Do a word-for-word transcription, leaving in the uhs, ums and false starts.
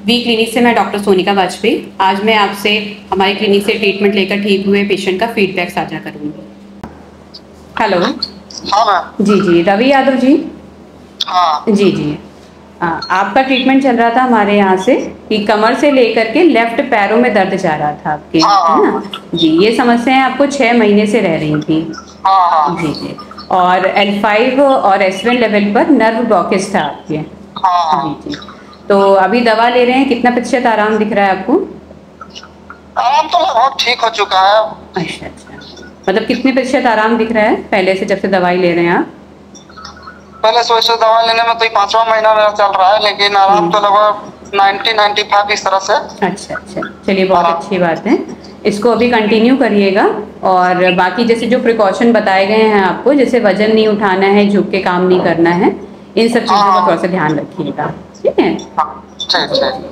We clinic से मैं doctor Sonika Vajpayee. आज मैं आपसे हमारी क्लिनिक से ट्रीटमेंट लेकर ठीक हुए पेशेंट का फीडबैक साझा करूंगी। हेलो। हाँ मैम। जी जी, रवि यादव जी। हाँ जी जी। आ, आपका ट्रीटमेंट चल रहा था हमारे यहाँ से कि कमर से लेकर के लेफ्ट पैरों में दर्द जा रहा था आपके, हाँ है ना? हाँ जी, ये समस्याएं आपको छः महीने से रह रही थी। हाँ हाँ जी जी। और एल फाइव और एस वन लेवल पर नर्व ब्लॉकेज था आपके। हाँ जी हाँ। जी। तो अभी दवा ले रहे हैं, कितना प्रतिशत आराम दिख रहा है आपको? आराम तो लगभग ठीक हो चुका है। अच्छा अच्छा, मतलब कितने प्रतिशत आराम दिख रहा है पहले से, जब से दवाई ले रहे हैं आप? पहले से वैसे दवा लेने में तो ये पांचवा महीना मेरा चल रहा है, लेकिन आराम तो लगभग नाइन्टी नाइन्टी फाइव इस तरह से। अच्छा अच्छा, चलिए बहुत आराम। अच्छी बात है। इसको अभी कंटिन्यू करिएगा। और बाकी जैसे जो प्रिकॉशन बताए गए हैं आपको, जैसे वजन नहीं उठाना है, झुक के काम नहीं करना है, इन सब हाँ चीज़ों का थोड़ा हाँ सा ध्यान रखिएगा। ठीक है? हाँ, ठीक ठीक।